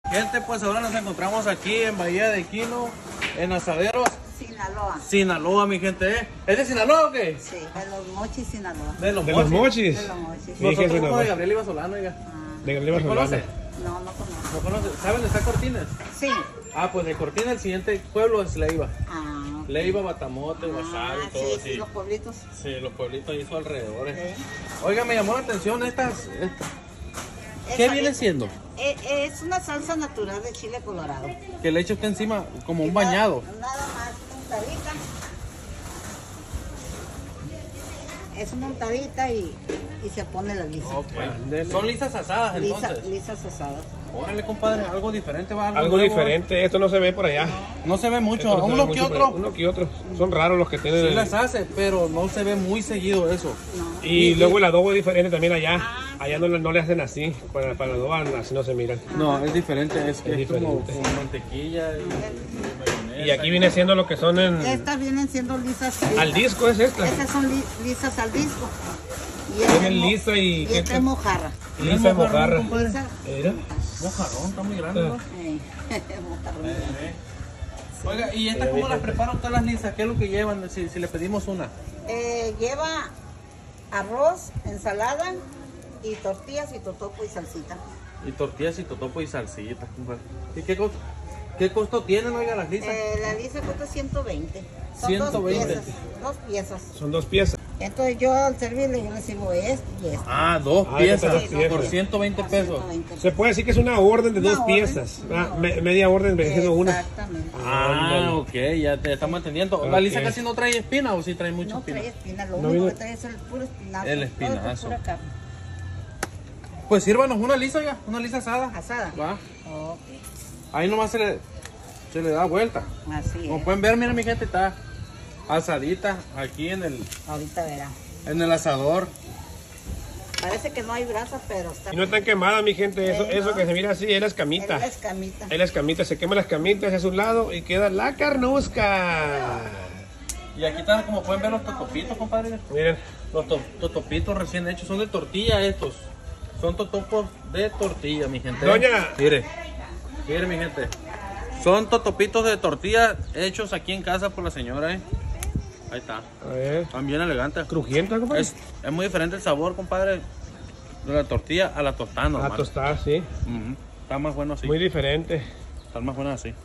Gente, pues ahora nos encontramos aquí en Bahía de Quino, en Asaderos, Sinaloa. Sinaloa, mi gente, ¿eh? ¿Es de Sinaloa o qué? Sí, de los Mochis, Sinaloa. De los De los Mochis. mochis. De los Mochis. Nosotros Fíjese somos nomás. de Gabriel Iba Solano, oiga. De Gabriel ¿Me Solano. conoce? No, no conozco. ¿No conoce? ¿Saben dónde está Cortines? Sí. Ah, pues de Cortines el siguiente pueblo es Leiva. Ah, ok. Leiva, Batamote, Guasave y todo sí, así. sí, los pueblitos. Sí, los pueblitos ahí a sus alrededores. Sí. Oiga, me llamó la atención ¿Qué Esa viene es- siendo? Es una salsa natural de chile colorado. Que le eche usted encima como un bañado. Nada más, untadita. Es una untadita y se pone la lisa. Son lisas asadas entonces. Lisas asadas. Órale, compadre, algo diferente va. Algo nuevo, diferente, esto no se ve por allá. No se ve mucho, Esto no se ve uno que mucho por otro. allá. Uno que otro. Son raros los que tienen. Sí el- las hace, pero no se ve muy seguido eso. No. Y luego el adobo es diferente también allá. Allá no le hacen así. Para el adobo así no se miran. No, es diferente, es como diferente. con mantequilla y mayonesa. Y aquí viene siendo lo que son en... Estas vienen siendo lisas. Al disco es esta. Estas son lisas al disco. Y Tienen es lisa y... y esta es mojarra. Lisa y mojarra. Lisa- Mira. Mojarrón, está muy grande, ¿no? mojarra. Oiga, ¿y estas cómo las preparan todas las lisas? ¿Qué es lo que llevan si le pedimos una? Lleva arroz, ensalada y tortillas y totopo y salsita. Y tortillas y totopo y salsita, compadre. ¿Y qué costo tienen, oiga, las lisas? La lisa cuesta 120. Son 120. Dos piezas. Son dos piezas. Entonces yo al servirle yo recibo esto y esto. Ah, dos Ah, piezas dos piezas. por 120 pesos. 120. Se puede decir que es una orden de Una dos orden, piezas. una Ah, orden. media orden viene siendo una. Exactamente. Ah, ok, ya te estamos entendiendo. ¿La lisa Ok. casi no trae espina o sí trae mucha No espina? trae espina, lo No único viene- que trae es el puro espinazo. El todo espinazo. es pura carne. Pues sírvanos una lisa, oiga, una lisa asada. Asada. Va. Ok, Ahí nomás se le da vuelta. así Como es. pueden ver, mira mi gente, está asadita aquí en Ahorita verá. el asador. Parece que no hay brasa, pero está. Y no están quemadas, mi gente. Eso no. que se mira así es la Es escamita. la escamita. Es la escamita. Se queman las camitas hacia un lado y queda la carnusca. Y aquí están, como pueden ver, los totopitos, compadre. Miren. Los totopitos recién hechos, son de tortilla estos. Son totopos de tortilla, mi gente. Doña. Mire, mi gente. Son totopitos de tortilla hechos aquí en casa por la señora, Ahí está. A ver. Están bien elegantes. Crujiente, compadre. Es muy diferente el sabor, compadre, de la tortilla a la tostada A normal. tostar, sí. Ujú. Está más bueno así. Muy diferente. Está más bueno así.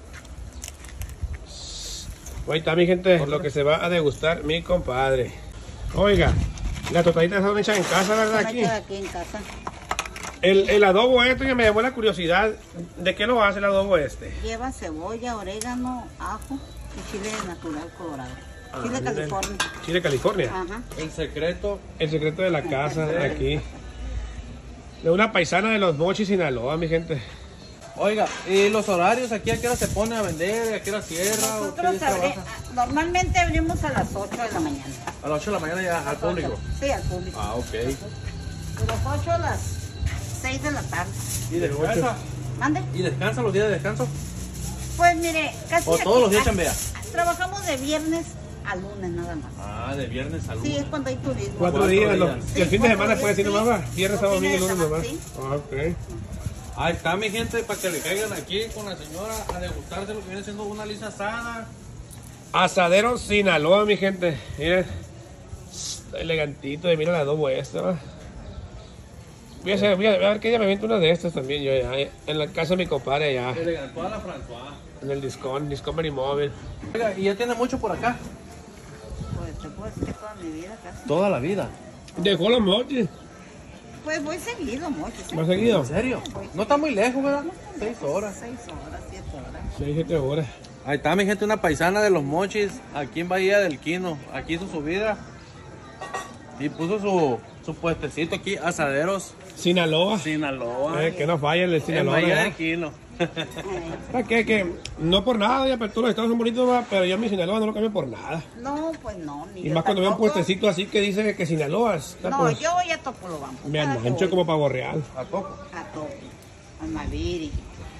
Ahí está, mi gente, lo que se va a degustar mi compadre. Oiga, las tostaditas son hechas en casa, ¿verdad? Aquí. Aquí. Aquí en casa. El adobo esto ya me llamó la curiosidad. ¿De qué lo hace el adobo este? Lleva cebolla, orégano, ajo y chile natural colorado. Ah, Chile miren. California. Chile, California. Ajá. El secreto. El secreto de la casa, aquí. De una paisana de los Mochis, Sinaloa, mi gente. Oiga, ¿y los horarios aquí a qué hora se pone a vender? ¿A qué hora cierra? ¿O qué Nosotros días trabaja? normalmente abrimos a las 8 de la mañana. A las 8 de la mañana ya al público. Sí, al público. Ah, ok. De las 8 a las 6 de la tarde. ¿Y descansa? ¿Mande? ¿Y descansa los días de descanso? Pues mire, casi. ¿O todos los días aquí- chambea? Trabajamos de viernes a lunes nada más. Ah, de viernes a lunes. Sí, es cuando hay turismo. 4 días, días. y el fin de Sí, semana 4 puede decir días, nomás, va. sí. Viernes, Los sábado, domingo, fines de lunes nomás. semana, Ok. Ahí está, mi gente, para que le caigan aquí con la señora a degustarse lo que viene siendo una lisa asada. Asadero Sinaloa, mi gente. Miren. Está elegantito. Y mira el adobo este, va. Voy a ver que ella me avienta una de estas también yo ya. En la casa de mi compadre allá. Elegantó a la François. En el Discovery Móvil. Oiga, ¿y ya tiene mucho por acá? Pues te puedo decir que toda mi vida casi. Toda la vida. Dejó los mochis. Pues voy seguido, mucho. ¿sí? ¿Más seguido? ¿En serio? No está muy lejos, ¿verdad? 6 horas. 6 horas, 7 horas. 6, 7 horas. Ahí está, mi gente, una paisana de los Mochis, aquí en Bahía del Quino. Aquí hizo su vida. Y puso su puestecito aquí, Asaderos Sinaloa. Sinaloa. Que no falla el de En Sinaloa. Bahía ¿verdad? del Quino. ¿Para qué? Que no por nada, ya, pero todos los estados son bonitos, va, pero yo mi Sinaloa no lo cambio por nada. No, pues no. Ni Y yo más cuando veo un tampoco. puestecito así que dice que Sinaloa está, No, pues, yo voy a Topolobampo. me cada que ancho voy. como pavo real. ¿A poco? A Topo, a Maviri.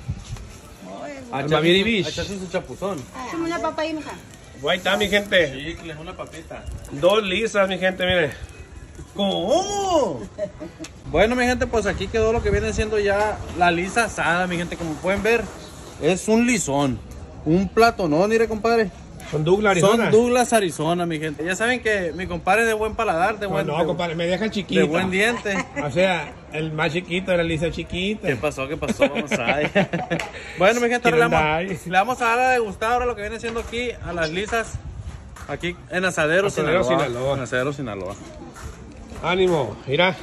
A Maviri Beach. A echarse su chapuzón. Dame una papa ahí, mija. Ahí está, mi gente. Chicles, una papita. 2 lisas, mi gente, miren. ¿Cómo? Bueno, mi gente, pues aquí quedó lo que viene siendo ya la lisa asada, mi gente. Como pueden ver, es un lisón, un platonón, mire, compadre. Son Douglas, Arizona. Son Douglas, Arizona, mi gente. Ya saben que mi compadre es de buen paladar, de buen, No, compadre, me dejan chiquita. de buen diente. O sea, el más chiquito era Lisa chiquita. ¿Qué pasó? ¿Qué pasó? Vamos a ver. Bueno, mi gente, ahora le vamos a dar a degustar ahora lo que viene siendo aquí a las lisas. Aquí en Asadero, Sinaloa. En Asadero, Sinaloa. Ánimo, mira.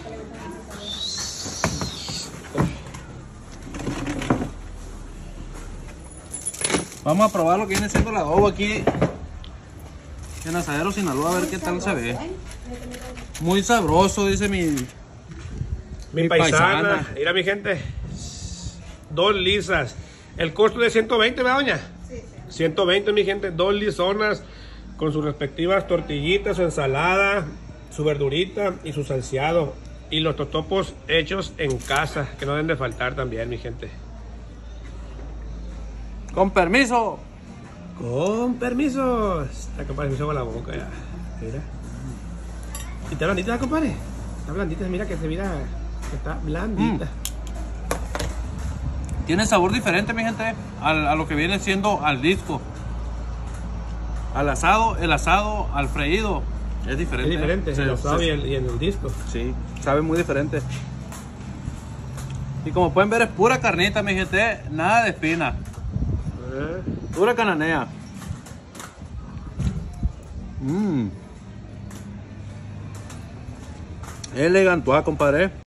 Vamos a probar lo que viene siendo el adobo aquí en Asadero, Sinaloa, a ver qué tal se ve. Muy sabroso, dice Mi paisana. Mira, mi gente. 2 lisas. El costo de 120, ¿verdad, doña? Sí. 120, mi gente. 2 lisonas con sus respectivas tortillitas, su ensalada, su verdurita y su salseado. Y los totopos hechos en casa, que no deben de faltar también, mi gente. Con permiso. Con permiso. Está, compadre, me hizo con la boca ya. Mira. ¿Y está blandita, compadre? Está blandita, mira que se mira que está blandita. Tiene sabor diferente, mi gente, a lo que viene siendo al disco. Al asado, el asado al freído es diferente. Es diferente, el asado y el disco. Sí, sabe muy diferente. Y como pueden ver es pura carnita, mi gente, nada de espina. Pura cananea. Elegantua, compadre.